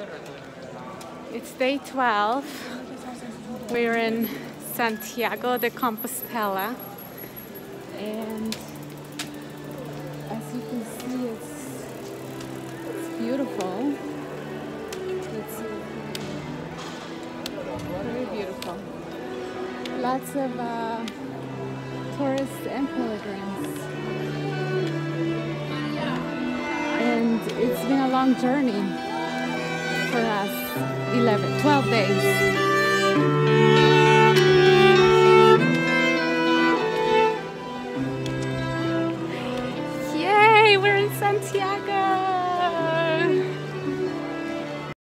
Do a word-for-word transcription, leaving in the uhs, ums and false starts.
It's day twelve. We're in Santiago de Compostela, and as you can see, it's, it's beautiful. It's very beautiful. Lots of uh, tourists and pilgrims. And it's been a long journey for us, eleven, twelve days.